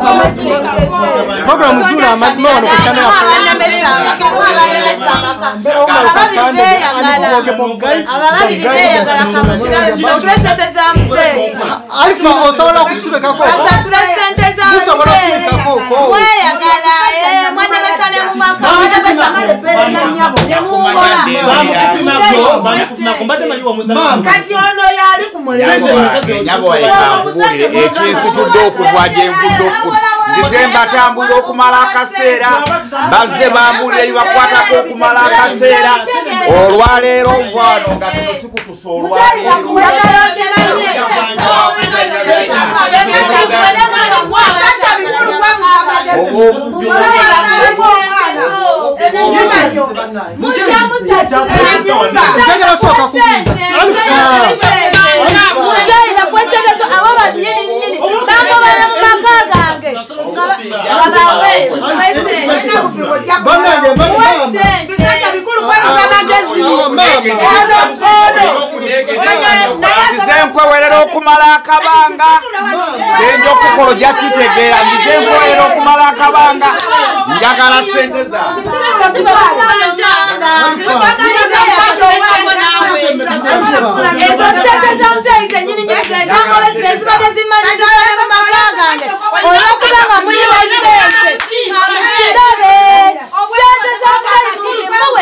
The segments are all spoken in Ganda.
program zula amazima wano ku channel Alpha osobola okusula kako asasula sente za mwana besane mu maka mwana besane kati ono yali kumulema ekisitudde okugwaja envuddo Nzizemba tambula okumala akaseera bazze bambulira bibakwatako okumala akaseera olwaleero nvano nga tuno tukutusa olwaleero Nzizenkwewerera okumala akabanga kyenja okukola ojja kitegeera nzizenkwewerera okumala akabanga njagala sente zange ezo sente zomuzeeyi zenyini nyini zezangola zezibadde zimanyizana mu maka gange olwokubanga muliwa sente kirabe sente zomuzeeyi muzimuwe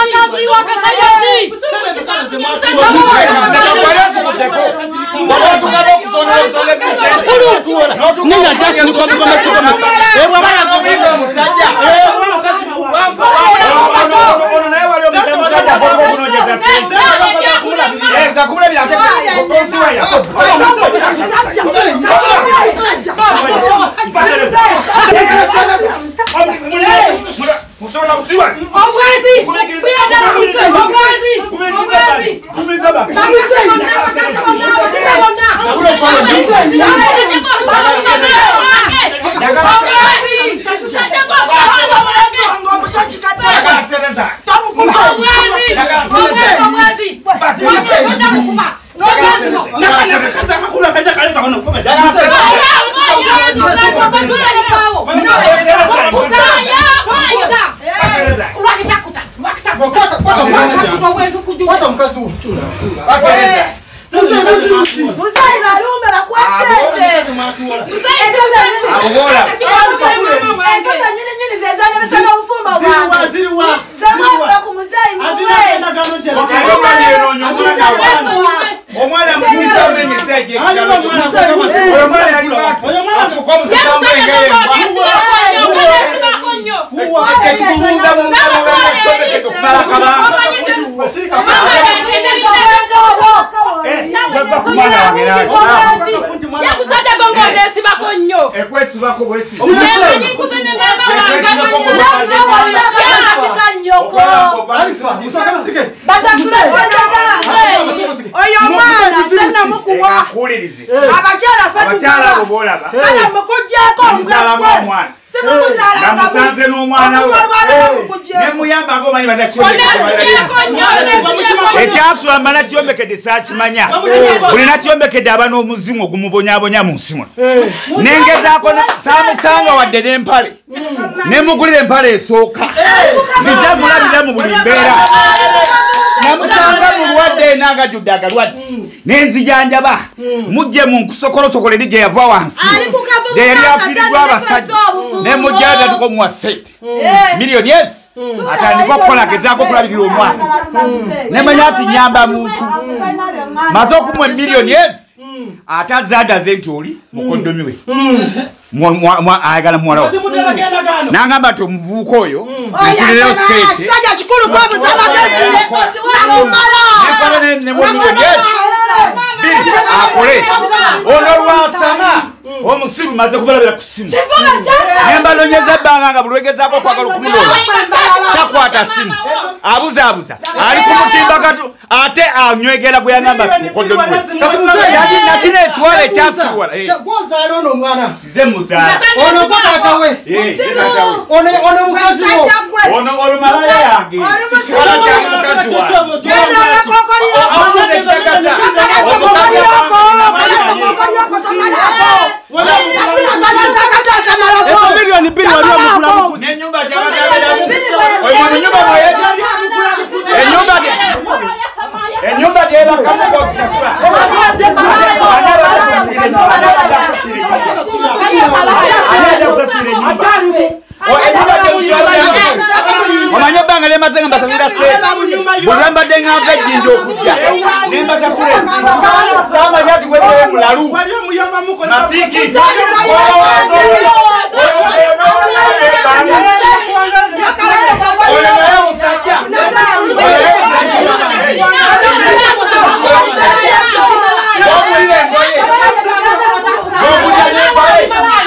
Mama Nina just ni kwa msoma. Bwana ngombe musajja. Ono naye wali omusajja boko kunojeza sente. Ngakula byate konsiwa ya. Musola usiwa. Ogwezi. Namusanze n'omwana we nemuyamba ng'omanyi ekyaswamba nakyomekedde saakimanya buli nakyomekedde aba n'omuzimu ogumubonyabonya mu nsi muno nengezaako saamusanga wadde n'empale nemugulira empale esooka nziza mulabira mu buli mbeera namusanga mulwadde n'agajjudde agalwadde nenzijanjaba mujje mu nkusokolosokole eri gye yava wansi gye yali afiiriddwa abasajja nemujjada tukomuwa sente miliyoni ezi atandika okukola agezaako okulabirira omwana nemanya ati nyamba muntu maze okumuwa miliyoni ezi ate azadaze nti oli mukondomi we ayagala muwala we nangamba nti omuvubuka oyo nsulirayo sente miliyoni ezi akole ono lwasama omusiru maze kubalabira ku simu nembalonyeza ebbanga nga buli wegezaako okwagala okumulola takwata simu abuzaabuza ali ku mutimbagatu ate anywegera gwe yagamba ti mukodomi we nakina ekiwala ekyasirwala ze muzaala ono taata we ono mukazi wo ono olumalaya yange ekiwala kyange mukazi wange milioni bili wali omukulamu n'ennyumba gy'abagabiramu ennyumba gyebakamu gosasula omanye ebbanga lyemaze nga mbasasira sente bwe mbadde ngava ejjinja okujja nembasasamanya ti weddeye mulalu masiiki oyo naye musajja obulira engoye obulira engoye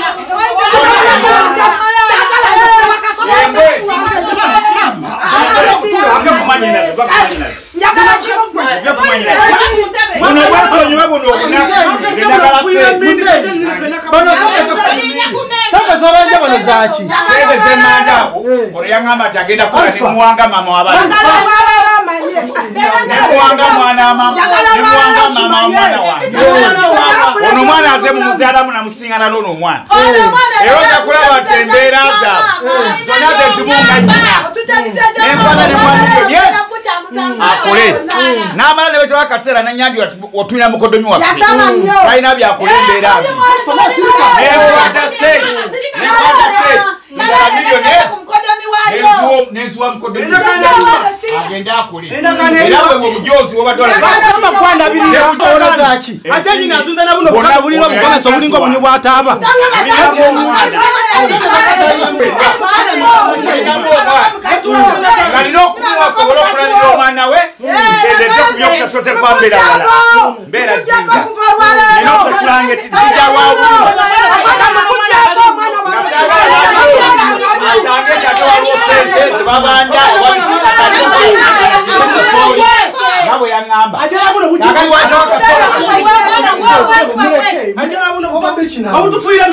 saka zobanja bano zaki zemanjabo oluyangamba ati agenda kukola nemuwanga mama w'abaana nemuwanga mwana nemuwanga mama w'omwana wange ono omwana aze mu muzaalamu namusingana n'ono omwana era ojja kulaba nti embeera zaabwe zonna ze zimu nga nnyina nenkwata nemwamiliyoni akole n'amala ne wetaba akaseera nanyambye otulina mukodomi waffe talina byakola embeera abi nenkwata sente nga miliyoni nenzuwa mkodo agenda akule era bwe obujozi obadola kwanda biri ona zachi ate nyina azunza na buno bukata buliro bukomeso bulingo bunyu bwataba ngalino okuwa sobola okulabira omwana we endeze ku byokusasose kwambera wala mbera jinja nino kulange tijja wawu asange jato waliwo sente zibabanja nabo yaŋŋamba nakali watawakasola abutufuira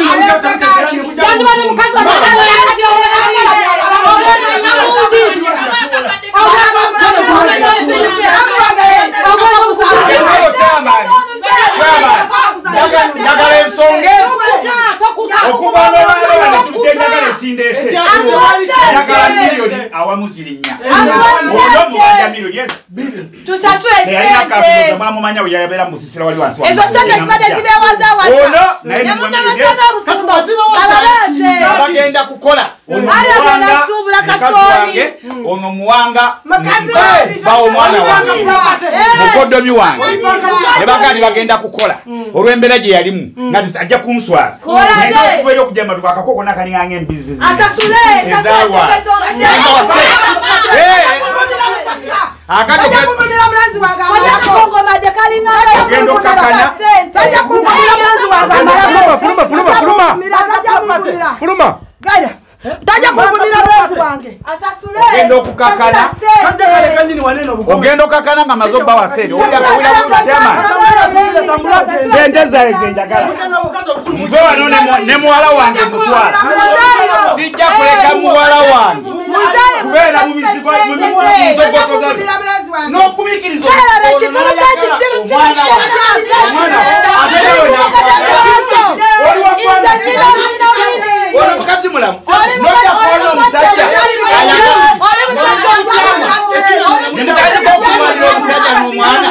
njagala ensonga okuva n'olwaleero netulitenjagala ekindese njagala miliyoni awamu ziri nnya olwo mubanja miliyoni mwamumanya we yabeera mu busisira wali wansi ezo sente zibadde zibeewazawaza ono naye bagenda kukola ono muwanga bawo omwana wange mukoddomi wange ne bagandi bagenda kukola olw'embeera gye yalimu nga ajja kunswaza okuva eri okujja matuka akakoko nakaliŋŋanga embizi ogenda okakana nga maze obba wasente sente zaege njagala nze wano ne muwala wange mutwala sijja kuleka muwala wange kubeera mu bizigo n'okubikiriza oli mukazi mulamu nojja kuona omusajja nemutandika okulwanira omusajja n'omwana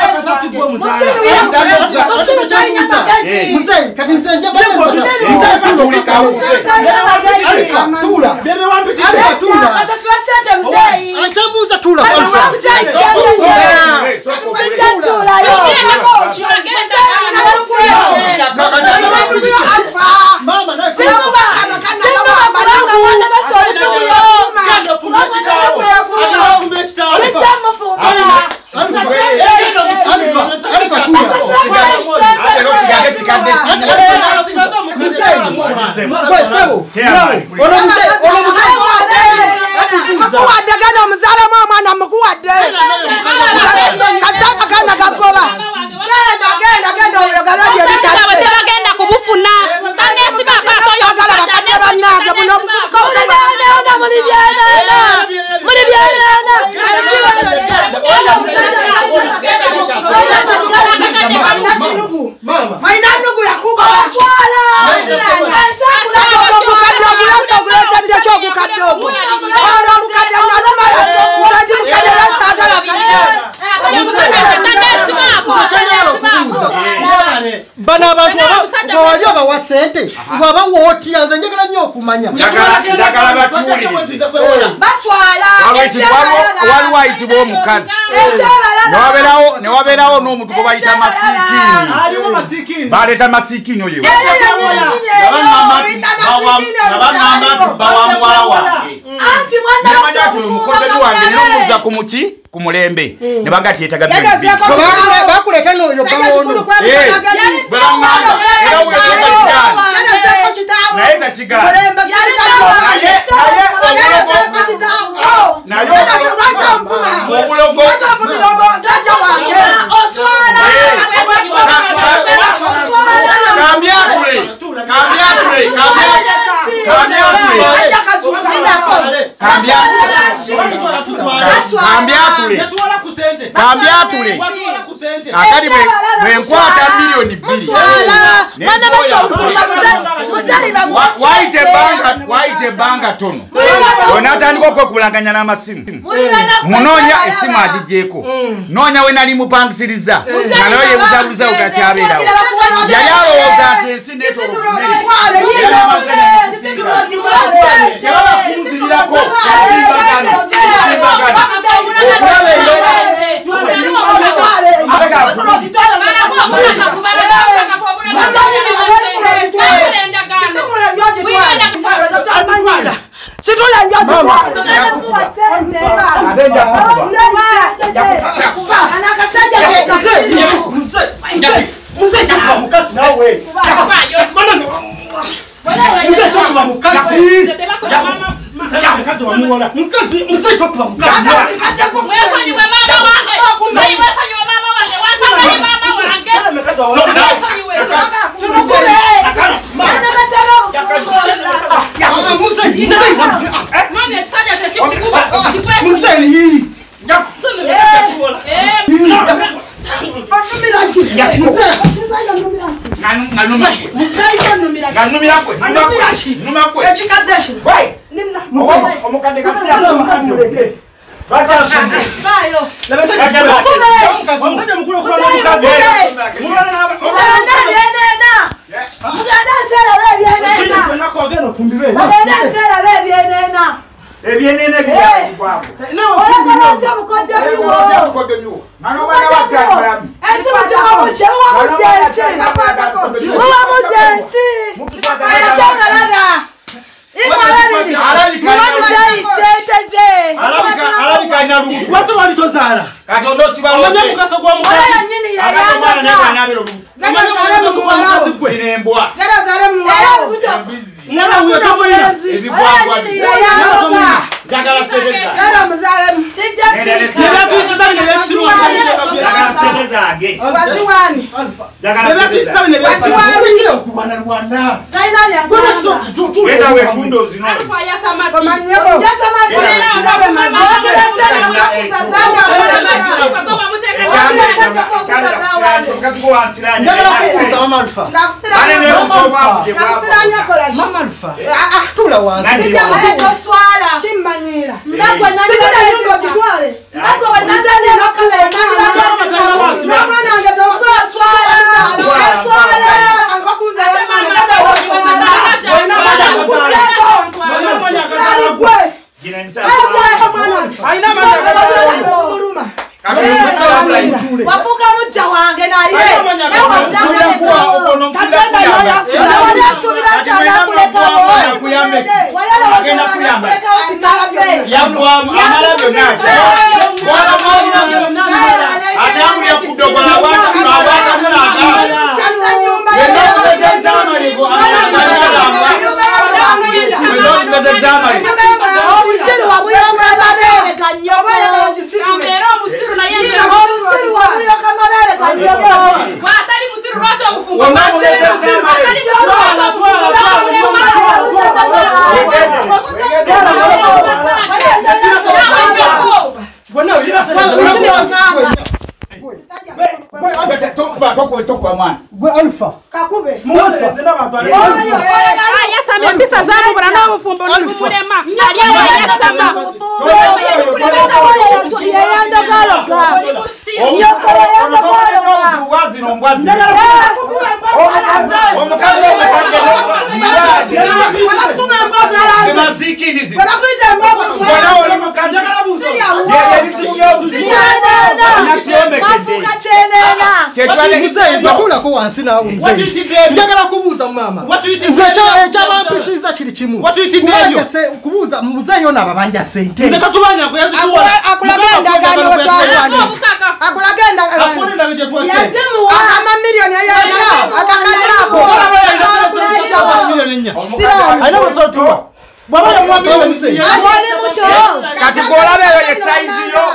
atambuuza tula mukuwaddegana omuzalamu omwana mukuwadde kasaka kana gagoba genda oyogalabyebitebagenda kubufuna tanesimakatoyogala bakadde bannange buno obufubuka muli byanana maina nugu yakugoba kyogukaddogo olwo olukadde nalumala ati mukadde nasagala bano abantu bawali abawa sente bwaba wootya nze njagala nnyo okumanya njagala bakiwulirize waliwo ayitibwa omukazi newabeerawo n'omuntu gwe bayita masiikini baleeta masiikini oyo bawa muwala wange nemanya ti oyo mukoddomi wange ninomuza ku muti ku mulembe ne baga ti yetaga bakuleeta n'oyo bawono naye takigaana obulogo kambyatule akali bwenkwata miliyoni 2 waite banga tono onatandika okwekubulanganya n'amasimu munoonya essimu agijjeeko noonya we nali mupangisiriza nga nayo yebuzabuza ugatyabeerawo yali alowooza nti ensi netolokuzirirako nawe mzee tokuba mukazi mkazi wa muona mkazi mzee tokuba mukazi wewe ni mama wangu mzee wewe ni mama wangu waza ni mama wangu wewe ni wewe tumukule mama nasema mama exaja techukuba mzee hii ebienene bya kwako olabanja mukodde biwo nano bana batya esi mutawo chewa mudensi alabika lubutu watu walitozala kati ondoti balomanya mukaso gwa mukazi embwa mwana huyo tomoya ebigwagwa jagala sebeza Eda wetundo zino wafuka muja wange naye Tokwa mwana gwe alfa kakube yasama mpisa zamu burana obufumbo n'ubulema batulako wansi nawe mzee njagala kubuuza mama ekyabampisiza kiri kimu kubuuza muzee yona ababanja sente akulaga endagaano wetwagwana amamiliyoni ayana akakadako kati golabeyo ye size yo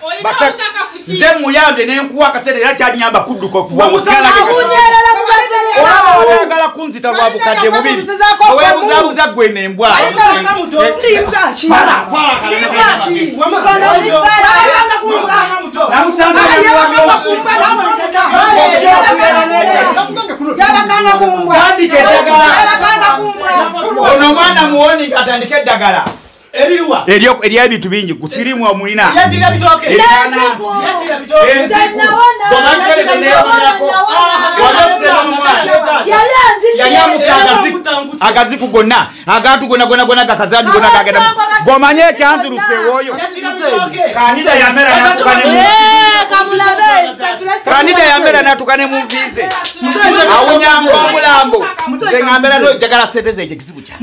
nze muyambe nenkuwa akaseera era kyanyamba kudduka okuva musikana oyagala kunzita lwa bukadde bubiri weebuzabuza gwe nembwa ono mwana muwoni katandika eddagala erya ebintu bingi kusirimu omulina agaziku gonna agantu gonna gakazambi gonna gagenda gomanye ekyanziruse woyo kanida yamera natukane mumvize awunyanga omulambo nze ngambera no jagala sente ze ekisibu kya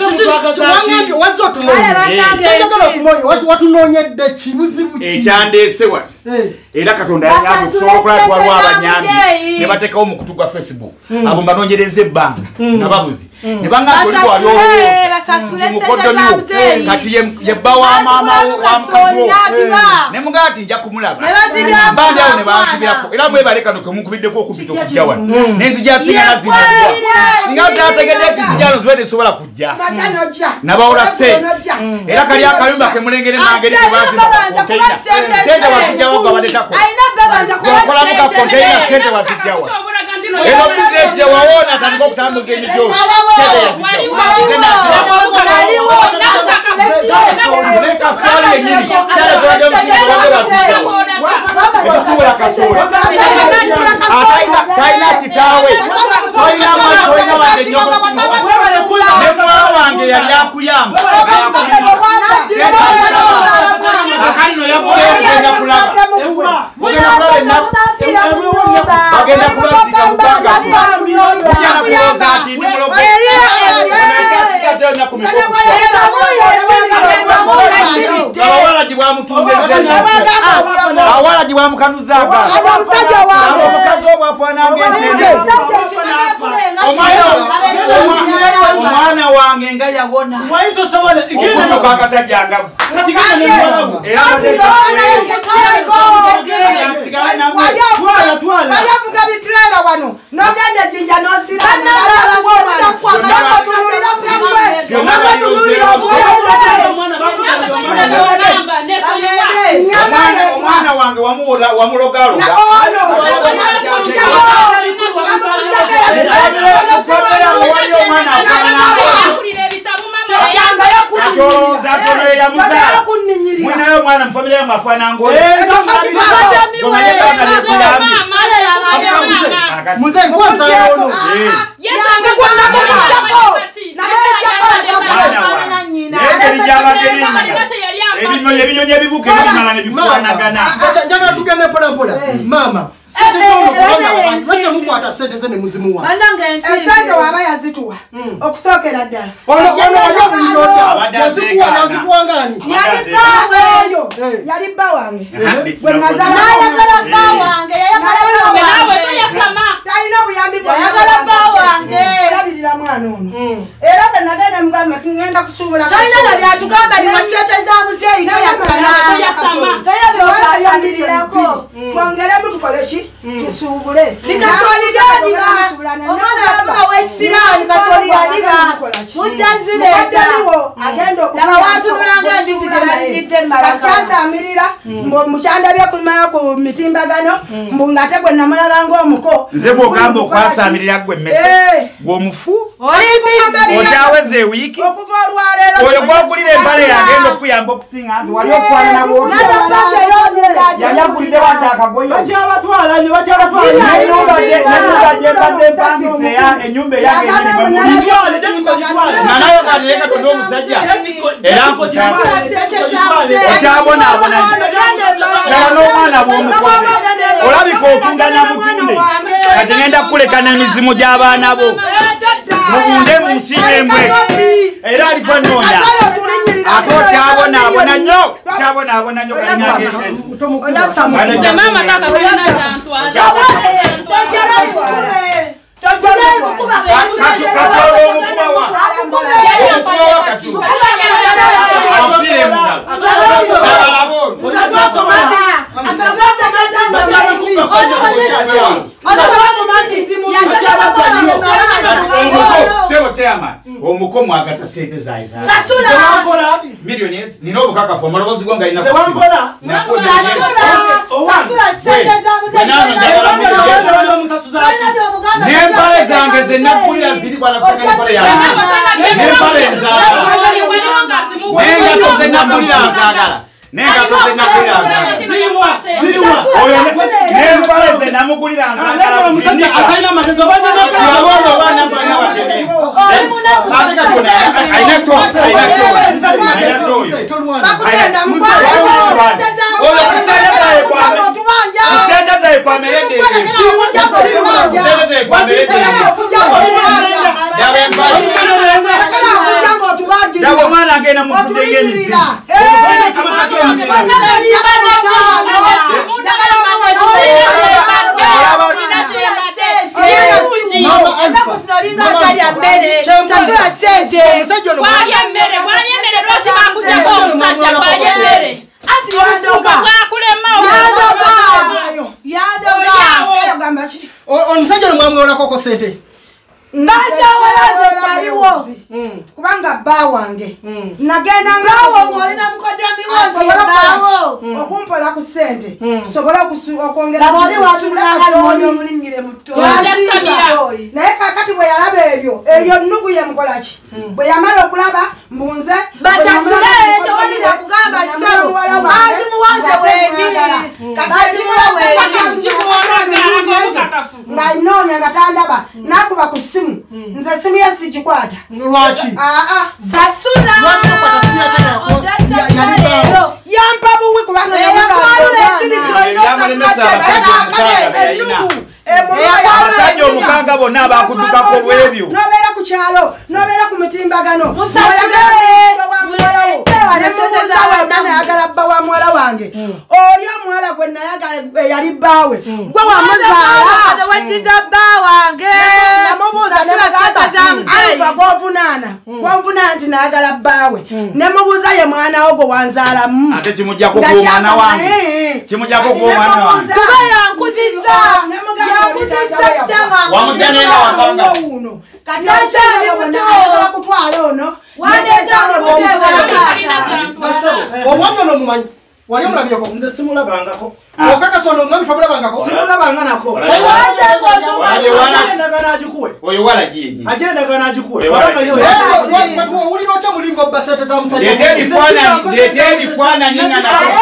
watunonyedde kibuzibu ekyandeesewa era katonda yamusobola abanyambi ne bateekawo mu kutu gwa Facebook abo mbanonyereza ebbanga nababuzi ne bangamukodonyo kati yebba wa maama wa mukazi ne mugaa ati nja kumulaba bandi awo ne bansibirako era mwebalekano kemunkubiddeko okubita okujja wano nenzija singa nazina singa tategedde ekizijalo ziwedde sobola kujja nabawula sente era kali akayumba kemulengere nangeri tebazimba konteina sente wazijjawo gabalekako okolamu ka konteina sente wazijjawa eno bizinesi yewawona atandika okutambuza emijoozi sente yazijjawatalina kitaawe tolina wadde nyoko wange yali akuyamba akalino yavuleegenda kulaba bagenda kulabika mubanga mujana kuloza ati ndi mulogo awalagi awalagi wamukanuzaaga omukazi obwafaananga omwana wange nga yawona okutuka akasajja nga omwana wange wamulogaloga mwinayo mwana mufamile yangu afana ngoli muze nkosa yono ebinyonyi ebibuka ebimala nebifaanagana njagala tugende mpolampola mama sente mukwata sente ze ne muzimu wa esente waba yazituwa okusookera ddala yali bba wange bwe nazalaalina buyambi bwalabirira mwana ono era bwe nagenda mugamba tugenda kusuubula twongeremu tukoleki tusuubule agenda okukyasamirira mukyandabye kumaya ku mitimbagano mbu ngate gwe namulaga ng'omuko nze bw'ogamba okwasamirira gwe mmese gw'omufu okyaweza ewiiki okuva olwaleero oyo gwagulira empale yagenda okuyamba okusinga nti wali okwana nabo yali agulidde wadde akagoyo nenubadde empangisa enyumba eyange nanayo kati ye katonda omusajja era nkusasa okyabonaabona kala n'omwana bw'omukozi olabika otunda namutunde kati ngenda kukuleka n'emizimu gy'abaana bo mubunde munsiime embwe era alifa noonya ate okyabonaabona nnyo kyabonaabona nnyo chama omukomo agata sente zayi za Sasula millionaires nino obukakafu amalobozi gonga ina Sasula sente nempale zange zennakulira ziri bwanakusanga empale yange nempale nzaagala nengato zennakulira nzaagala nengato zennakulira nzaagala nempale zennamugulira nzaagala akalina amatezo Yabo mwana agenda mu kutegenizi. kubanga bba wange nagenda okumpola ku ssente sobola okwongera naye kakati bwe yalaba ebyo eyo nnugu ye mukolaki bwe yamala okulaba mbunze ng'anoonya nga tandaba nakuba ku ssimu nze essimu ye sigikwata lwaki Sasula yampa buwi kubanga abasajja omukanga bonna abakudukako olw'ebyo nobeera ku kyalo nobeera ku mitimbagano nayagala bba wa muwala wange oli omuwala gwe nayagala yali bbaawe gwe wamuzaala namubuuza nemugamba gwovunaana nti nayagala bbaawe nemubuuza ye mwana wo gwe wanzaalamu ate kimujjako gwomwana wange kimujjako gwomwana wange wamujja nena wabanga kati kutwala ono omwami ono mumanyi wali omulabyeko nze simulabangako okakasa ono omwami tomulabangako simulabanga nako oyo walagiyenyi ajendaga n'agikuwe owulira otya mulingo basente za musajja leeta ebifaananyi nga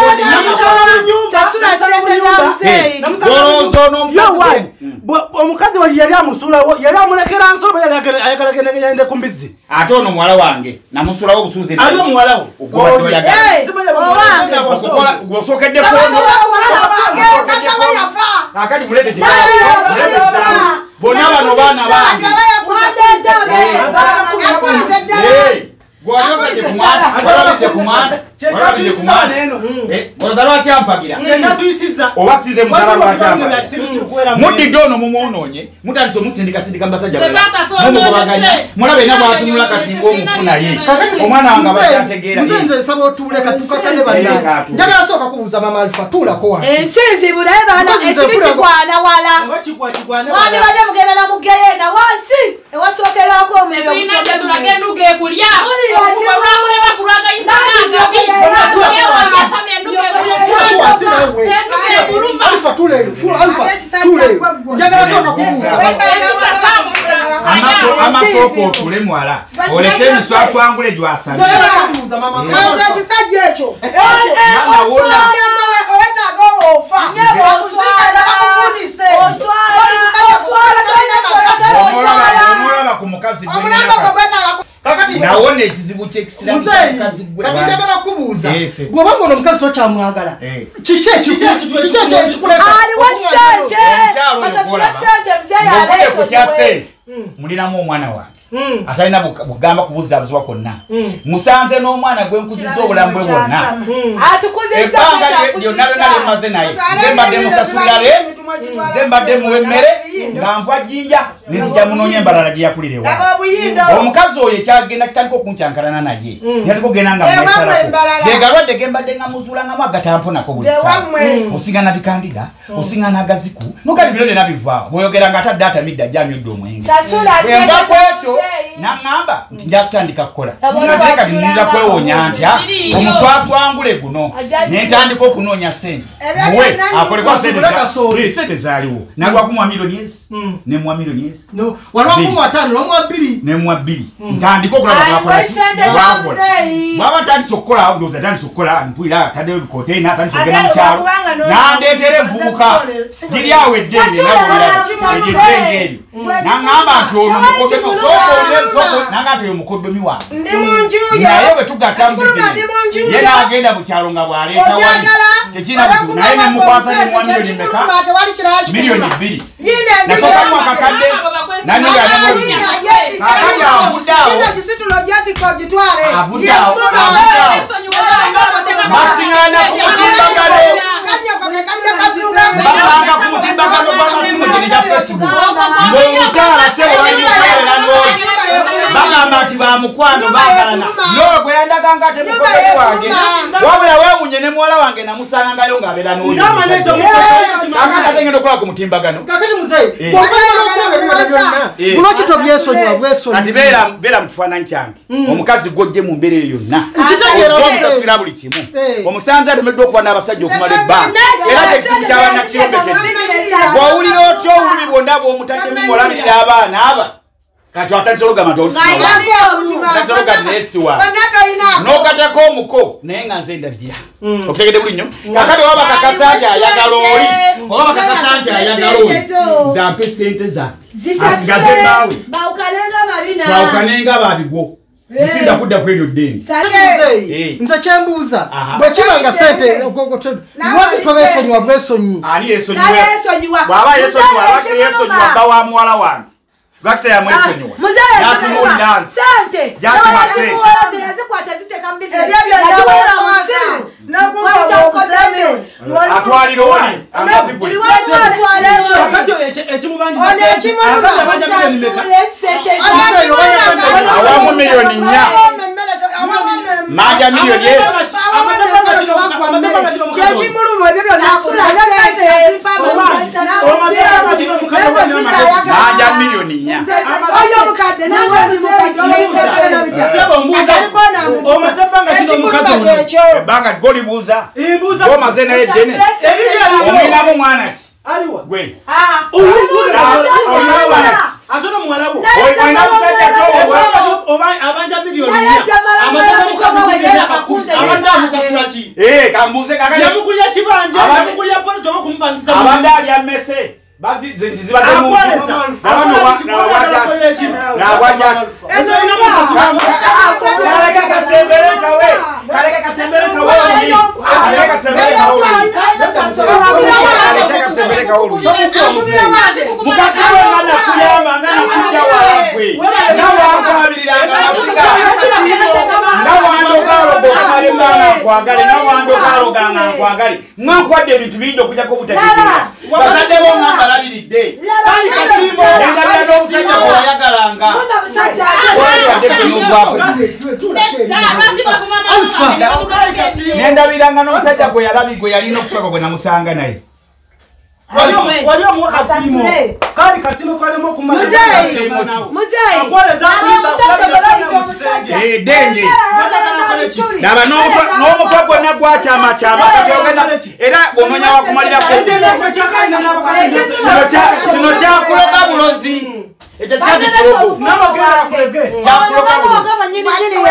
omukazi wali yali amusulawo yali amulekera nsolo ayagalagenegende ku mbizzi ate ono muwala wange namusulawo obusuuzi ali omuwalawo gwosokedde akati mulete bonna bano baana bange gwalabidde ku mwana olazala lwakyampagira oba size muzala lwakyampagira muddidde ono mumwonoonye mutandise omusindikasindika mu basajja mumukubaganya mulaba ena bwatunula kati ng'omufunaye omwana wange abakyategeera nze nsaba otuule katukakane bannaye njagala sooka kubuuza mama Alpha tuulako wansi ensinzi bulaye baana ekibi kigwana wala wandi badde mugenda na mugeyenda wansi ewasookerwako omuliro Alpha tuule njagala sooka kubuuza amasooka otule mwala oleke emiswaswangule gywasabye ekisajja ekyo omulaba ku mukazi nawona ekizibu kati njagala kubuuza bw'obanga ono omukazi tokyamwagala kiki aliwo ssente basasula ssente muzeeyi ku kya ssente mulinamu omwana wange atalina bugamba kubuzaabuziwa kwonna musanze n'omwana gwe nkuziza obulamu bwe bwonna ebbanga lyonna lyonna lyemmaze naye nze mbadde musasulira nze mbadde muwa emmere nga nva jinja nezija munonya embalala gye yakulirewa omukazi oyo ekyagenda kitandika okuncankalana naye yatandika ogenda nga mwesalako gegalwadde gembadde nga muzuulangamu agatamponako buli saa osigana bikandida osigana agaziku nokati biro byonna bivaawo bw'oyogera nga atadde atamidde ajja amyodde omwenge enva ku ekyo naŋŋamba nti nja kutandika kukola nate kati nniza kwewonya ntya omuswaswangule guno nentandika okunoonya sente muwe akolekwa sente zaaliwo nagwakumwa miliyoni ezi nemwa miliyoni ezi nemwa bbiri ntandika okulaba bwaba tandisa okukola ndowooza tandisa okukola mpulira ataddeyo ebikoteina atandisa okugenda mu kyalo nandeetera evubuka giri awo eddenge nagoeraeddenge eryo naŋŋamba nti ono nanga nti oyo mukoddomi wange naye bwe tugatta mubizine ye naagenda mu kyalo nga bw'aleeta wali tekina buzibu naye nemukwasa nemwa miliyoni meka miliyoni 2 nasokamu akakadde basingana ku mutimbagano basanga ku mutimbagano gw'amasimu gino gya Facebook ng'omukyala sebo balimukwelera n'oyo bagamba nti bamukwano bagalana no gwe yandaganga ate mukoddomi wange wabula weewunye ne muwala wange namusangayo ng'abeera n'oyo akatengenda okulaba ku mutimbagano kati beera mu kifaananyi kyange omukazi gw'ojje mu mbeera eyo yonna ozonsasira buli kimu omusanze atemeddwa okuba n'abasajja okumala ebbanga era tekisimu ky'abannakirombekedde bw'owulira otya olulimi bwonna bw'omutaddemu olabirira abaana aba kati watandise olugamba nti olusiwaatandise neesiwa n'okatako omuko naye nga nze ndabirira okutegedde buli nnyo kakati oba bakakasa nti ayagala oli oba bakakasa nti ayagala oli zampe sente zange asigaze maawe twawukanenga babigwo nsinda kudda kweno ddengi nze kyembuuza bwe kiba nga sente lwaki tobeesonyiwa bwesonyi ani yeesonyiwa bw'aba yeesonyiwa lwaki yeesonyiwa bba wa muwala wange lwaki teyamwesonyiwa yatunuulira nsi gyakima sente atwalira oli amaziguli awamu miliyoni 4 manja miliyoni manja miliyoni 4 ebbanga golibuuza gomaze naye ddene omwinamu mwana ki gwe atono mwalabu oyina musajja abanja miliyoni 4 abandamuzafulaki kambuuze kakati yamukulya kibanja yamukulya polo toba kumupangisa abanda alya mmese zibadde muntu mwankwadde ebintu bingi okujjako obutategeera bazadde bongamba labiridde kandi kasimbo endabira n'omusajja gwewayagalanga nendabiranga n'omusajja gwe yalina okusooka gwe namusanga naye wali omuasimu kandi kasimu kalemu okumaddenge naba n'omutwe gwonna gwakyamakyama kati ogenda era bw'onoonya wakumalirako kino kyakuloga bulozi ekyo kikazi kirogo kyakuloga bulozi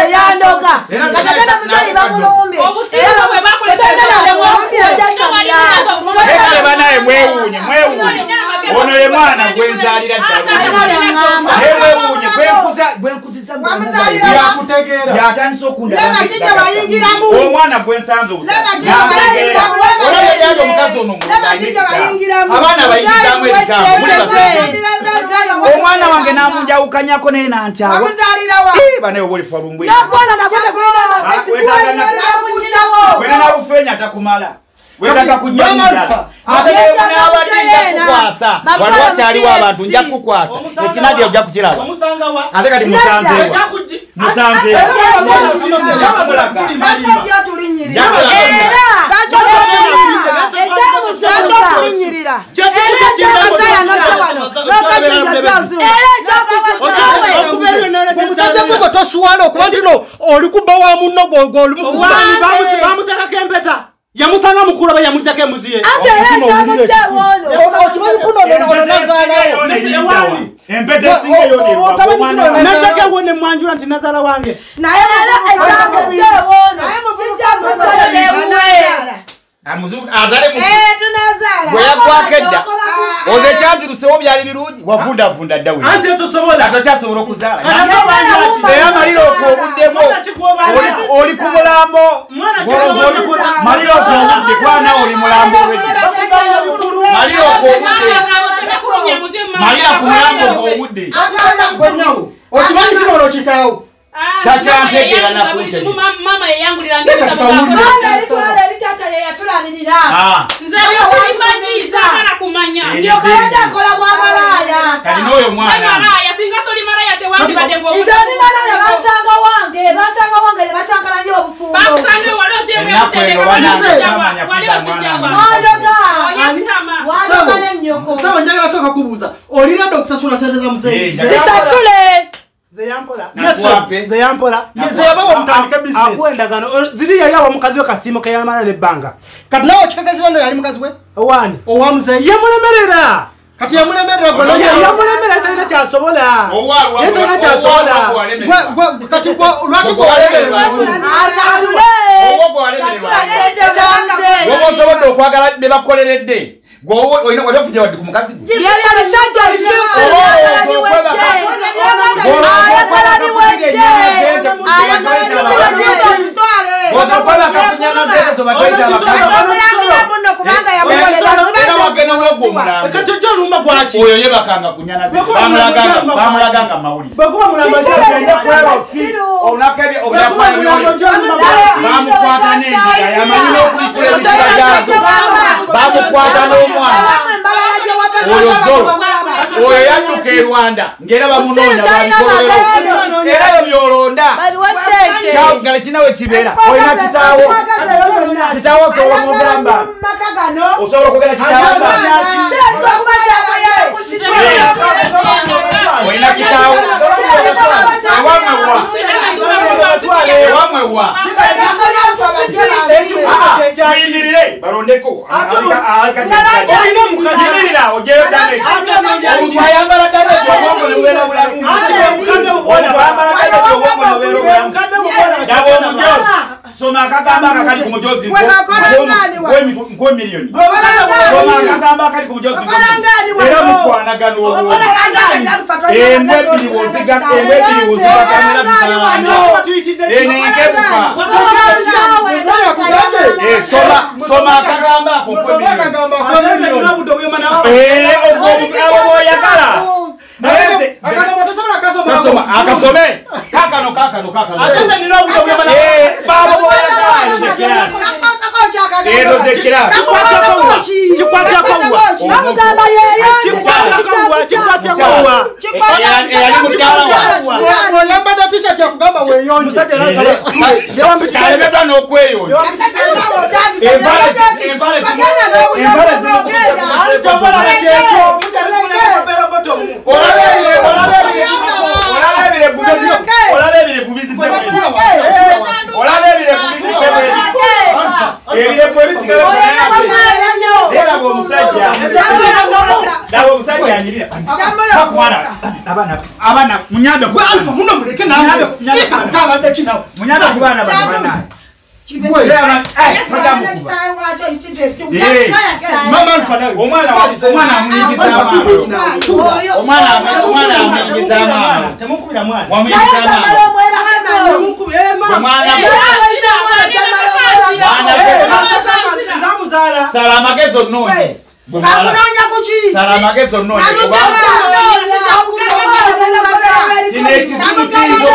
ekale banaye mwewuunye ono ye mwana gwenzaalira ddala mwewuunye gwenkuziza yatandisa okundaba omwana gwensanze obusaantegeera olabyedyali omukazi ono abaana bayingiramu ebigambo omwana wange namunjawukanyako naye nantyawa banaye oba olifa lumbwena nabufeenya takumala wetaka kunyamala ate n'abadde kukwasa wano wakyaliwo abantu nja kukwasa ekinadya ojja kukiraba ate kati musanzeewa tosuwala okuba ntino oli kuba wa munno bamutekako empeta yamusanga mukulu aba yamujjako emuziye najjako ewo ne mwanjula nti nazaala wange gwe yakwako edda oze kyanzirusewo byali birungi wavundavunda dda tokyasobola okuzaala naye amalira okwobuddemu oli ku mulambo malira okwobudde kwana oli mulambo malira okwobudde malira ku mulambo ogwobudde okimanyi kino okitaawo takyantegeera nakunte mama yeyanguliranga tata yeyatulanirira nze yosimanyiza kana kumanya ndiokaendakola bwamalaya kati n'oyo mwana singa toli malaya tewandibadde nze ni malaya basanga wange ne batankala nyo obufumbo bakusange wali otyemwewaaaawaagala ennyoko sawa njagala soka kubuuza olirada okusasula sente za muzeeyi zisasule nze yampola ze yabawo omutandika business akwendagano ziri yali awo mukazi we kasiimo keyamala nebbanga kati nawe okitegeezera ndo yali mukazi we owani owa muzeeyi yamulemerera kati yamulemerera yamulemerera talina kyasobola talina kyasobola kati lwaki gwewalemerera woba osobodde okwagala be bakoleredde olina ofunya wadde ku mukazi oyo yebakanga kunyana bamulaganga mawuli bamukwata n'endiga yamanyi n'okulikula ebisira byazo bamukwata n'omwana oyo zolo oyo yadduka e Rwanda ng'era bamunoonya babikolero era ebyo byolonda kyawugala kinawe kibeera olina kitaawo osobola omugamba osobola okugenda kitaawo olina kitaawo ewamwewa muyimirire balondeko yimirira ojeyo omuntu ayambala damage obwongo nebubeera bulamu bambala damage obwongo nebubeera obulamu daba omujozi soma akagamba akakali ku mujozi nk'emiliyoni soma akagamba akali ku mujozi era mufwanagana obwo embwa ebbiri wozigaganira enenkebuka soma akagamba ako abo boyagala akasome kakano babo boyagala ezo zekirasi oyambadde t-shirt yakugamba weyonjalemeddwa n'okweyonya ebirevu ebisigala omusajja anyirira abaana munyambe muno muleke nawe kabadde kinawe munyambe ku baana bana omwana amuyingiza amaana sala amagezi onnonye sala amagezi onnonye kino ekizibu kiyinza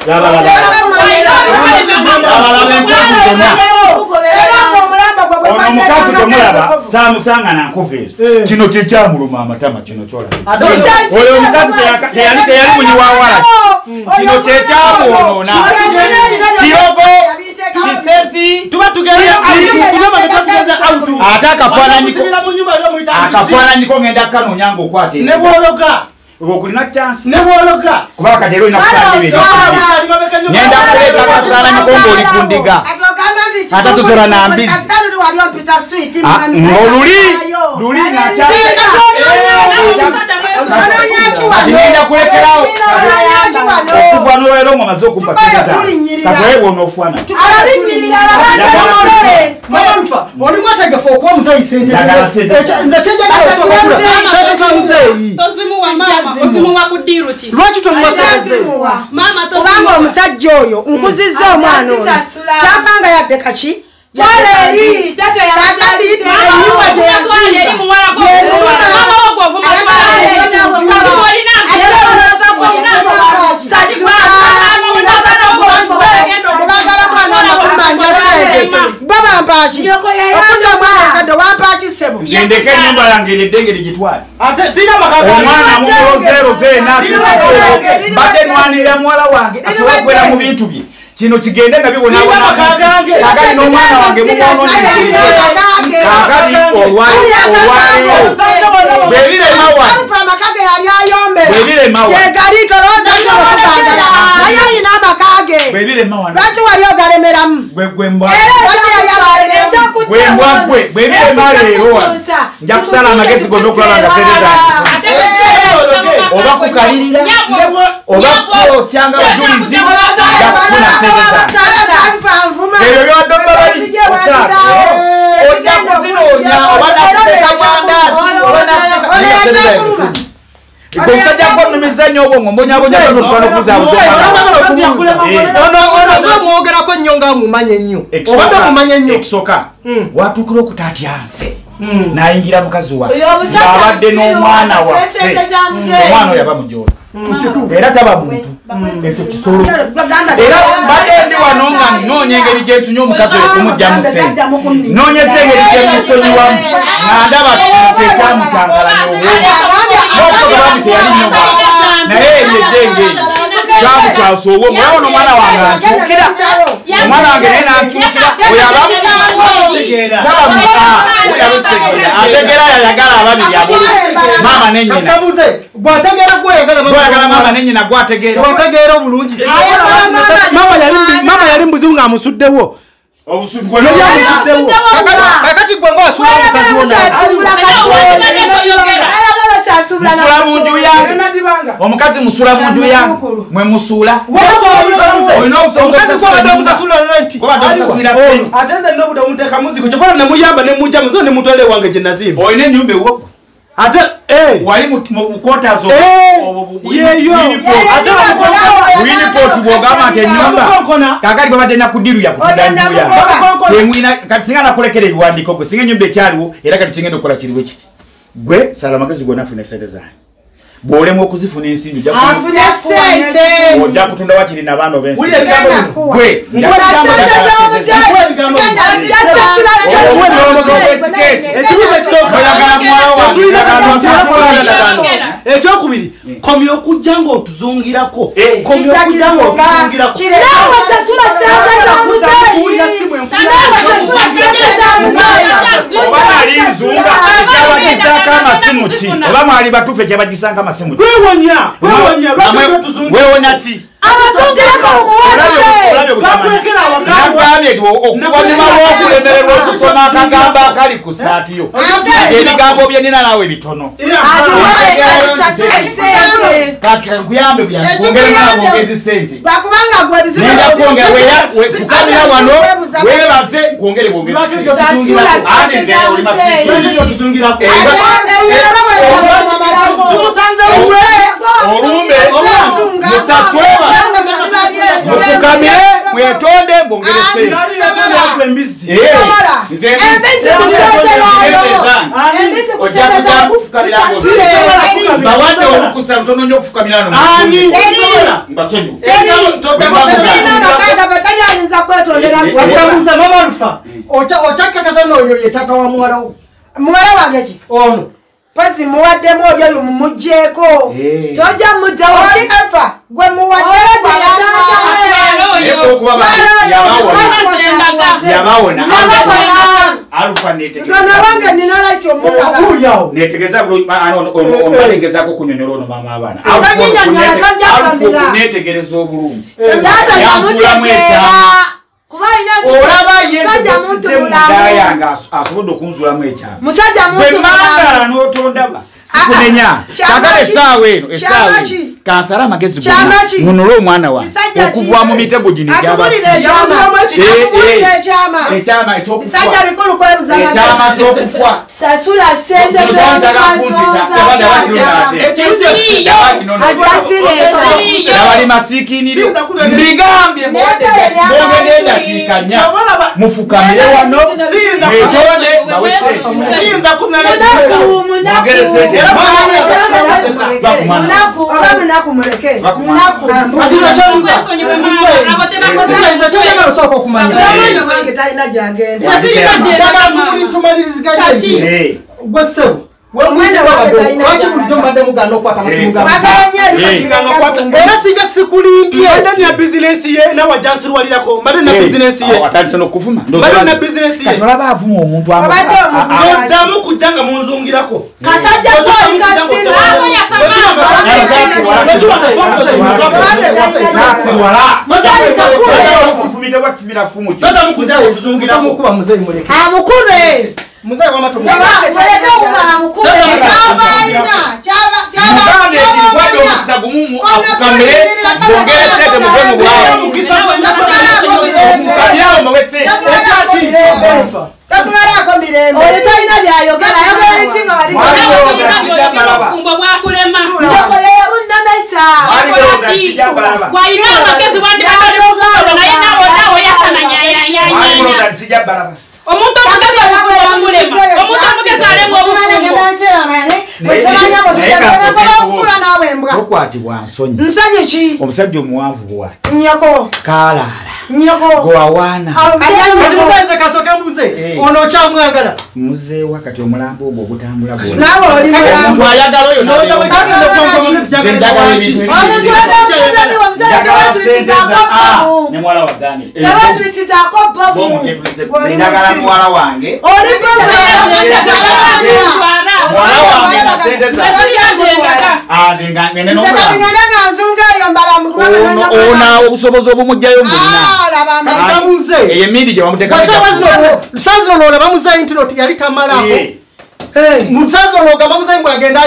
ono omukazi tomulaba samusanga nankuveezo kino kyekyamuluma amatama kino kyola oyo omukazi teyali munyiwawala kino kyekyamuwonoona kirogo kisesi tuba tugenda ate akafaananyiko ngenda kukanonyanga okwate okulina chansi nebwologa kuba katero ina kusanga ngenda kuleta akafaananyiko ng'oli ku ndiga ate tuzola na mbizi luli ngenda kulekerawo okuva nolwero omumaze okumpa katoyewo onoofaana olimu ategefu okuwa muzeeyi sente nze kyenjagalamuzeeyi lwaki kubanga omusajja oyo nkuzizza omwana ono tambanga yadde kaki baba mpaki okuza omwana akadde wampaki sebo ndeke ennyumba yange ery'eddengeri gitwale omwana mumulozerozena badde nwanirira muwala wange asobola okubeera mu bintu bye kino kigende nga bibonabonagali n'omwana wange mubonokagali olwaleero bwebirema amakage yali ayombe bwebirema yegali toloza tolokubagala naye ayina amakage bwebirema lwaki wali ogalemeramu gwembwagwe bwebirema leero nja kusala amagezi gonna okulaba nga sereza oba kukalirira oba kuokyanga bujulizi nja kufuna sereza ebyo byawadde babali ojja kuzinoonya oba nakuteka mandaati oba nakuteka omusajja gwonumiza nnyo obwongo mbonyabonyaono mwogerako ennyo nga mumanya ennyo obadde mumanya ennyo ekisooka watuukira okutatya nze nayingira mukazi wa ng'abadde n'omwana waffe omwana oyo aba mujola era taba muntu ekyo kisolo era mbadde ndi wano nga noonya engeri gyentunya omukazi oyo kumugjamu sente noonyeza engeri gyemusonyiwamu nga ndaba tekyamukyangalanya obwongo nokusobola teyali nnyo naye eryeddengeri kyamukyasa obwongo era ono omwana wange ankyukira omwana wange naye nankyukira oyaba taba ategeera yayagala ababiri abo maama nenyina gwayagala maama nenyina gwategeera obulungi mama yali muzibu ng'amusuddewo kakati gwe ngaosula omukazi musula mu nju yange omukazi musula mu nju yange mwe musula olina ate nze nobuda omuteeka muziko kyokola nemuyamba nemujjamu zo nemutwale wange gye nazimba olina ennyumba ewo ate wali mu kotazo yeyo winipoti bwogamba nti ennyumba kakati babadde nakudiru yakutunda njuya temwina kati singa nakulekera ebiwandiiko gwe singa ennyumba ekyaliwo era kati kigenda okukola kiriwo ekiti gwe sala amagezi gonna afuna esente zange bw'olemu okuzifuna ensimbi ojja kutunda wakiri nabaana ob'ensi gwe ekyokubiri komya okujja ngaotuzungirako oba nali nzunga ekyabagizaako amasimu ki oba mwali batuufu ekyabagisanga amasimu wewonya ki okuvanyuma lw'okulemererwa okusoma akagamba akali ku saati yo ebigambo byenina naawe bitono kuyambe byangeezi sente kukamira wano webaze kwongere olumbe musasweba mufukamire mwetonde mbongere bawadde olukusa lutono nnyo okufukamira no mbasonyu nza kwetondera wakuza mama Alpha ochakakaza noyo ye tata wa mwala wange ki ono pasi muwaddemu oyo mumujjeeko tojja mujja wali Alpha gwe muwadde zona wange nina laki omulaba netegeza omalengezako kunyonyola ono mama abaana netegereza obulungi yanfulamu ekyama olaba yezezizze mundaya nga asobodde okunzulamu ekyama bwemangala n'otondaba sikunenya kagala essaawa eno kansala amagezi gonna nunula omwana wange okuva mu mitego gino ekyama kyokufwa sasula sente abali masikiniryo mbigambye mwogede endakiika nnya mufukamire wano etonde tolabavuma omuntu odamu kujanga munzungirako Mzee wa matu omuntu omugezi omulema omuntu omugezi alema okwatibwa nsonyi nsonyi ki omusajja omuwanvu bwati nyoko kalaala nyoko gwawaana muzenze kasoka mbuze ono kyamwagala muze wakati omulambo ogwo ogutambula nawe oli omuntu ayagala oyo nemwala wagani muwala wange ona obusobozi obumugjayo mbulina eyemindi gyewamutekasazinonola bamuzayi nti noti yali tamalako musazo logamba muzayi mbwagenda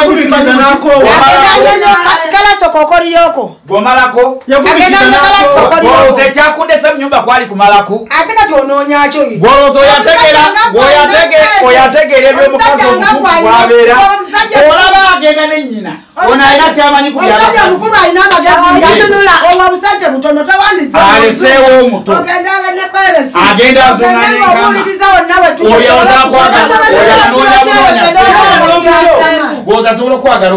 anywesikalasokokoliyoko gomalako agendanyokalasokoliyokoze kyakundesa munyumba kwali kumalako ate kati ononyakyo golozo oyategera ebyomukazi omutuufu bwabeera olaba agenda nenyina ono alina kyamanyi kubyamukulu alina amagezi owa busante butono aleseewo omuto agenda azunanikamaoyaozasobola okwagala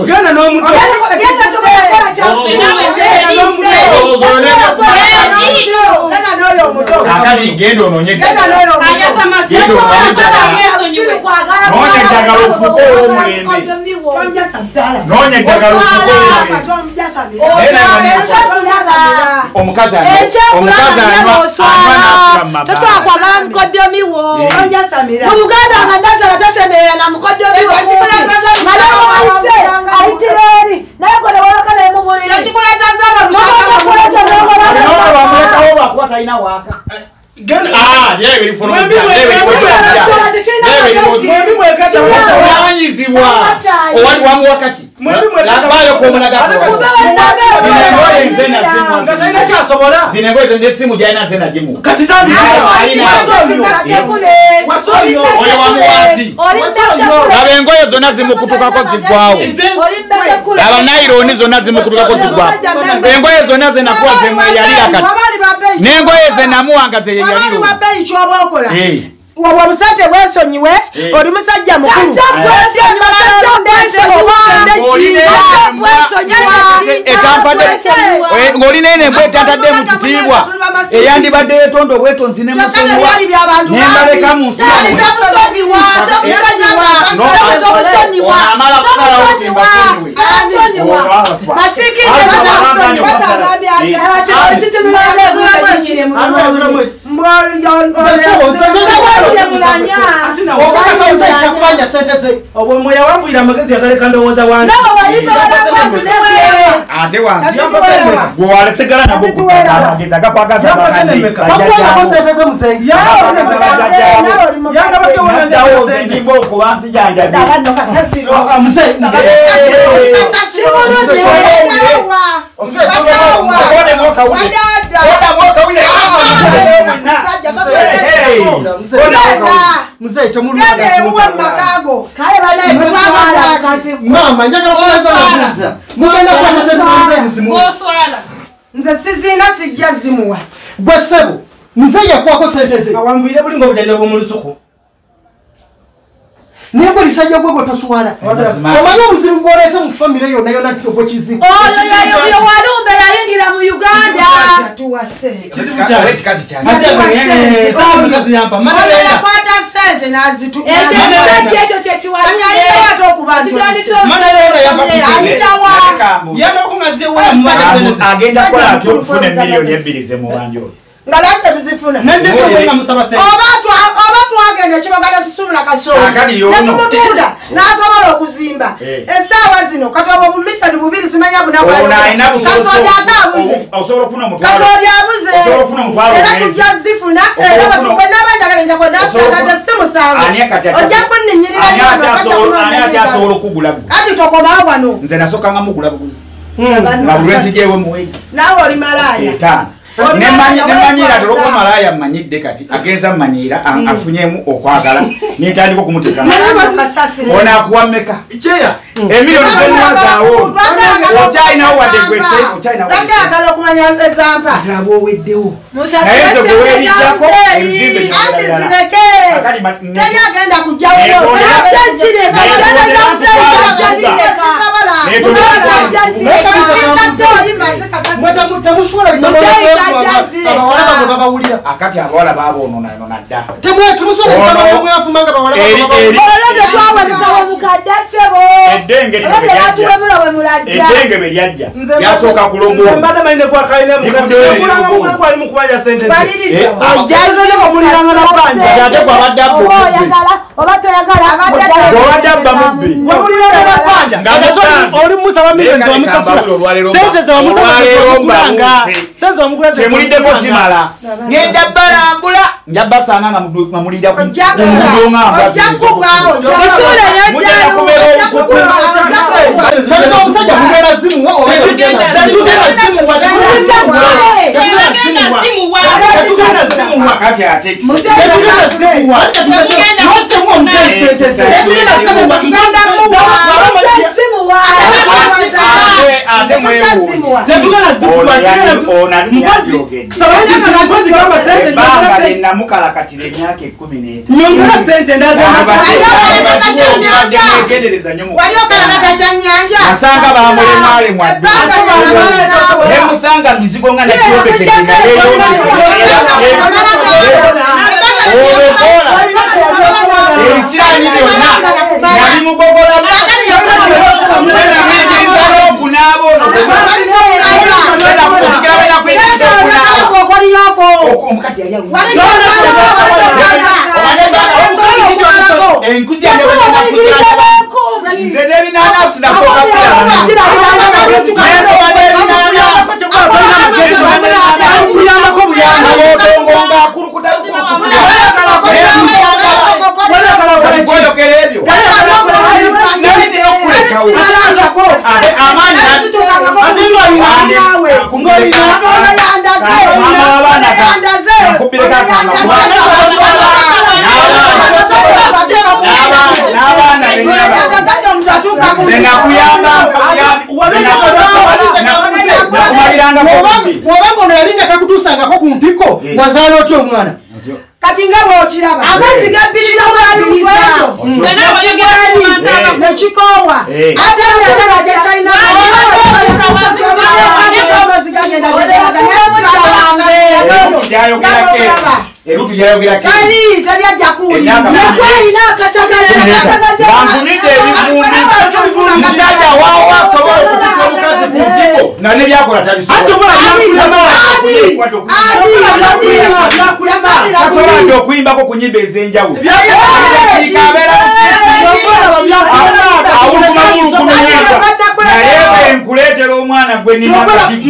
akali genda ononye eddagala ofuuka ow'omulembe nonya eddagala ofuuka omukazi tosobola kwagala mukoddomiwo mumuganda nga ndasala tasemerera na mukoddomiwo ayitira eri naye gwe newolaka nemubuliri omwanyizibwa owali wamu wakati labayo komunagazinengoezo nesimu gyalina ze nagimu oyo wamuwati laba engoye zonna zimukutukako ziggwawo laba naironi zonna zimukutukako ziggwawo engoye zonna zenakuwa zemwe yali yakati n'engoye ze namuwanga ze yeyaliro Wabusate bwesonyiwe oli musajja mukulu ng'olinene mbwetantadde mu kitiibwa eyandibadde yetonda obwetonzi ne musonyiwa nembaleka mu nsi Omoya wamvira amagezi yakaleka ndowooza wansi. Ate wansi gwe waletegala nabo kutageza gakwagaza bakandi. Mama njagala kubaza mugenda kwa nze sizina sijja zimuwa bwe sebo muzeye kwako sente ze awamvire bulingo bujanja bwo mulusuku Nebo lisajja gwe toswala. Omanyi omuzibu gwolese mu family yonna yonna toko kizibu. Oyo walumbe yayingira mu Uganda. Tuwase. Kizibu kya weti kazi cyane. Sawa kazi yampa. Oyo yakwata sente nazitu. Ekyo kyekiwalumbe. Ayita wato okubanza. Mana lero yampa. Ayita wa. Yanda kungaze wa mwana agenda kwa atu kufuna milioni 2 ze mu wanjo. Ngalaka tuzifuna. Nende kwa musaba sente. Obatu agenda kibagala tusubula kasoro. Netumutunda nasobola okuzimba. Esawa zino katobo bumikani bubiri zimenya bunabwa. Kasori atabuze. Osobola kufuna mutwalo. Kasori abuze. Osobola kufuna mutwalo. Era kujazifuna era bakubwe nabanja nja kwenda sanga simu sawa. Ojja kunninyirira ani atasobola okugula. Ati tokoma wano. Nze nasoka nga mugula buguzi. Babulezi jewe muwe. Nawe oli malaya. Nemanyira doloko malaya manyidde kati agenza manyira afunyemu okwagala nitandika okumuteeka ona akuwa meka cheya emilioni z'enwazawo okyayina wadde gwese okyayina wadde agala okumanya ezampa abo weddewo naye nze bwewerijjako ebizimbe andizireke teri agenda kujjawo akati abawala babonona dda eddenge bwe lyajja yasooka kulongoola temuliddeko zimala ngenda balambula njabasanga nga mamulira omusajja mugenda zimuwa kati ate namukalakatira emyaka 10 nasanga bamulemwalemwa nemusanga mizigo nga ebisirani byonna nali mugogola wabanga ono yalinga takutuusangako ku ntiko wazaala otya omwana kati ngabo kiraba amazzi gabirira nechikowa ate yagenda Erutu yayogera ke. Kali tali ajja kuwuliriza. Ina akasagala. Bambunidde ebivumbi. Musajja waawa asobola okutisa omukazi ku nkigo. Na ne byakola tabisobola. Ate bula tasobola nti okuyimbako ku nnyimba ez'enjawulo. Naye nkuleetera omwana gwe nina kati.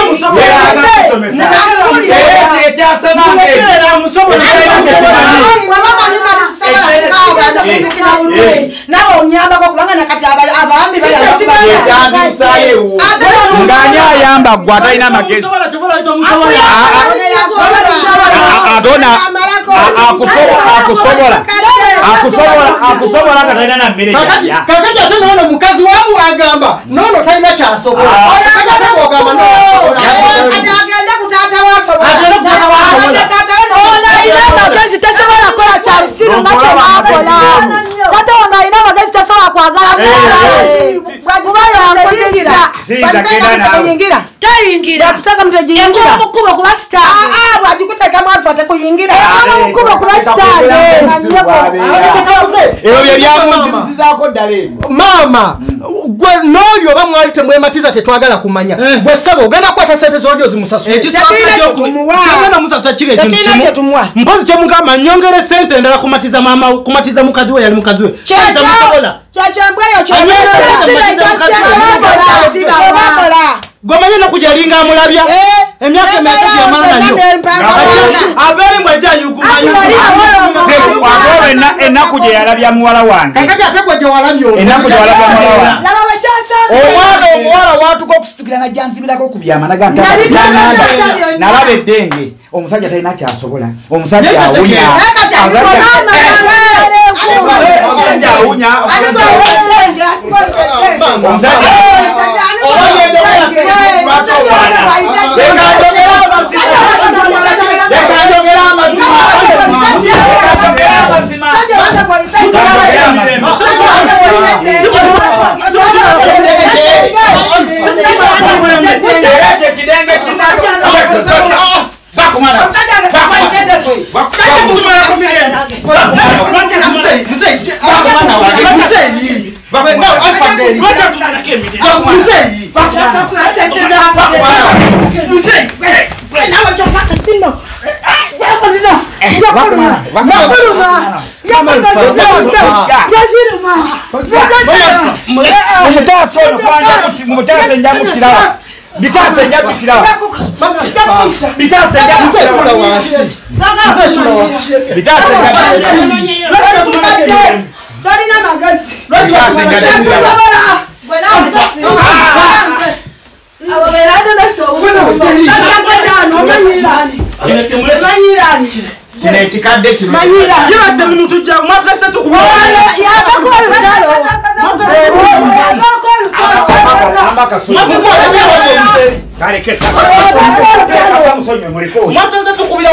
Ngani ayamba gwe atalina magezi akusobola katalina na mmere kakati ate nono mukazi wamu agamba nono talina kyasobola magezi tasobola kola kyalifiro makola kata wanga alina magezi tasobola kwagala tayingira kutaka mtu ajiyingira mukubwa kuba sitale bwagikuteka mwarufu ate kuyingira mukubwa kuba sitale ebyo byebyamuzizaako ddala ebyo mama gwe n'oli oba mwali temwematiza tetwagala kumanya gwe ssaba ogenda kukwata sente zolyo zimusasula mpozi kyemugamba nyongere sente endala kumatiza mukazi we yali mukazi we kyakyambweyo gomanye nokujalinga amulabya emyaka emeka gyamala nayo abeeri mwejja yugumayo ennaku gye yalabya muwala wange kakati ate gwe gye walabya ennaku gye walabya muwala wange omwana omuwala watuka okusitukira najjanzibirako ku byama nalaba eddenge omusajja talina kyasobola omusajja awunya kino ekikadde kino yibase minutu gya mwatase tukubira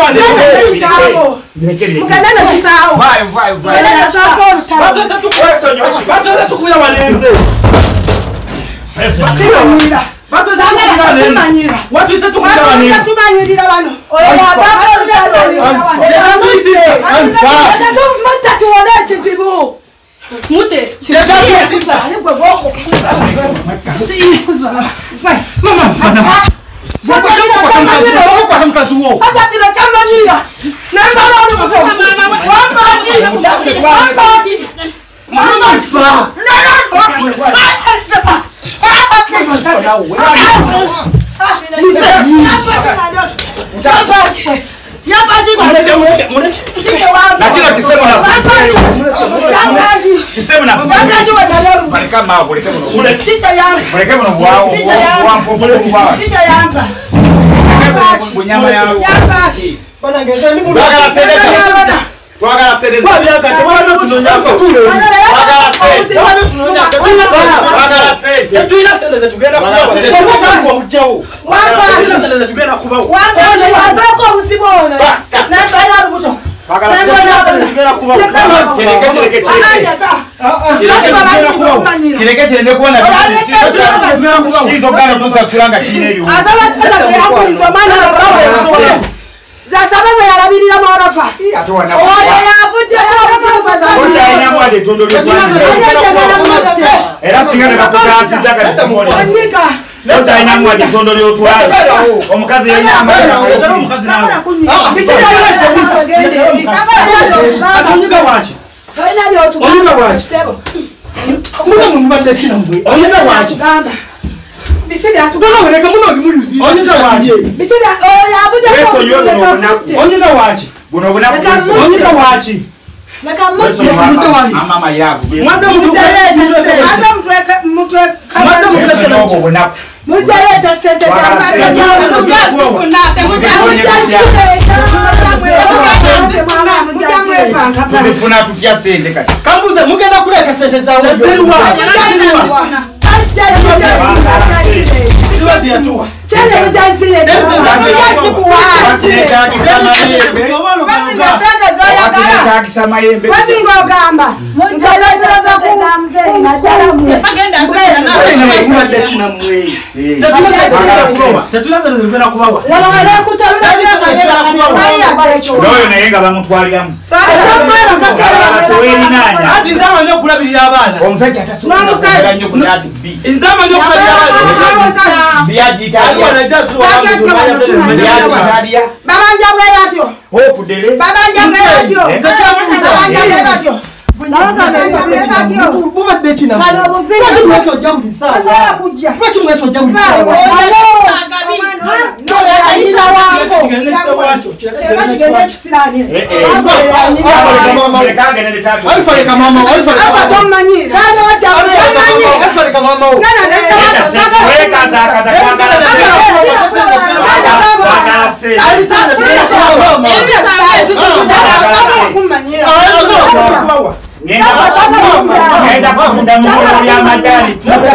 Zasabaza yarabirira morofa. Era singana bakutaasiza kati mole. Lota ina mwadi tondo lyo twala. Omukazi yenyama omukazi nawe. Atonyuka wachi. Faina lyo tu. Onyuka wachi. Muna mbadde kina mbwe. Onyuka wachi. Bichibya tu. Bwana wereka muno bimuyuzi. Onyuka wachi. Bichibya yabude. Weso yo no bonaku. Onyuka wachi. Bono bonaku. Onyuka wachi. Meka mmoja mama yavu. Mwanza mutaleta sente za tuzifuna tutya sente kati. Kambuze mugenda kuleta sente za Noyo nayenga bamutwaliramu. Ati nzama nyo kulabirira abana. Omusajja atasubira nnyo kunyati B. Nzama nyo kulabirira abana. Biyaji Italia. Babanja bwe batyo. Hope dele. Babanja bwe batyo. Babanja bwe batyo. mubadde kina lwaki mwese ojja buli ssaawa lwaki mwese ojja buli ssaawa alifaleka mama alifaleka mama Ngenda kumunda mukolo ya majani.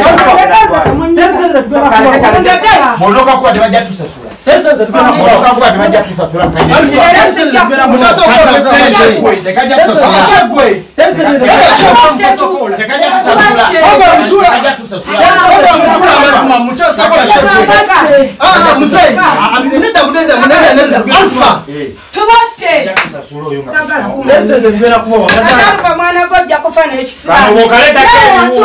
Monoka kwa debaja tusasula. Tesa tukana monoka kwa debaja tusasula. Gojja kufana ekisirani. Bano bokaleta kene.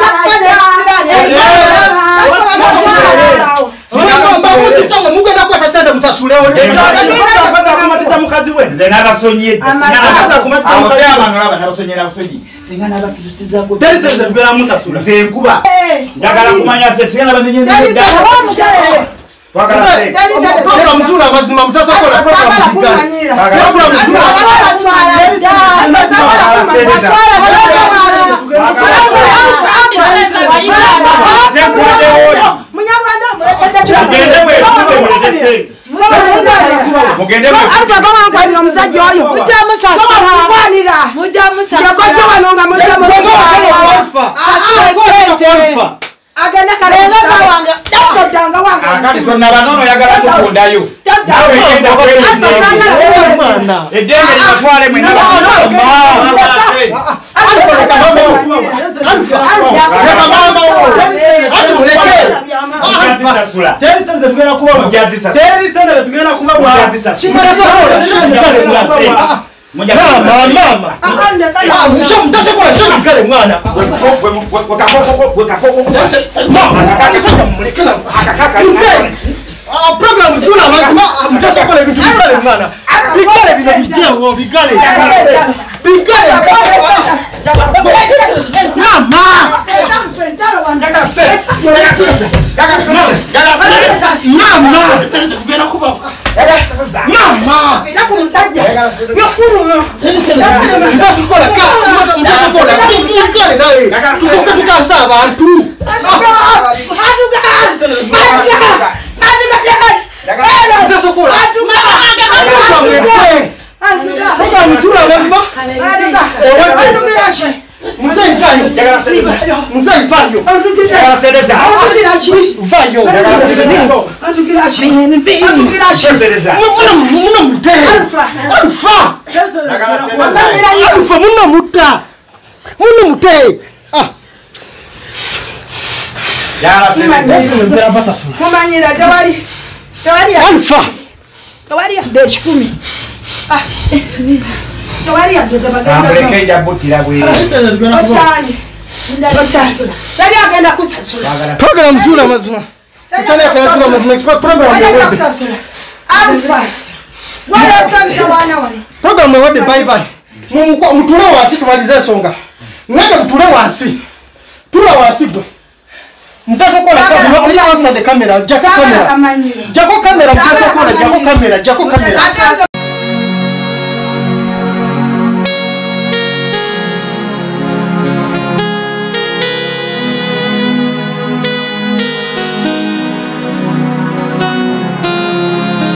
Sanga mugenda kwata sente musasulewo. Kumatiza mukazi we. Nze nabasonye. Nakaza kumatiza mukazi abantu aba nabasonyera busonyi. Singa nabatusiza ko. Terese tugera musasula. Nze nkuba. Ndagala kumanya se singa nabanyenye ndagala. Wakala se. Program mzula mazima mtasokola program mzikali. Program mzula. Agenda kalenga wanga danga wanga akati tonna banono yagala kukundayo nawe yenda kweli mwana edenge linatwale mwena program zula lazima mtasokola vitu vikale mwana vikale vinapitia ngo vikale mama Mzee vayo. Mzee vayo. Vayo. Muna mute. Alfa. Muna mute. Ah. Mumanyira tewali Alfa. tewali yadde ekikumi tewali yadde tali agenda kusasula Program zula mazima. Kitane ya zula mazima. Program kusasula Alfa wala samja wana wale program ya wade bye bye. Mutule wansi tumalize songa. Mwende mutule wansi. Tula wansi bwe. Mtaso kola kamera, outside the camera, jako kamera. Jako kamera, mtaso kola, jako kamera.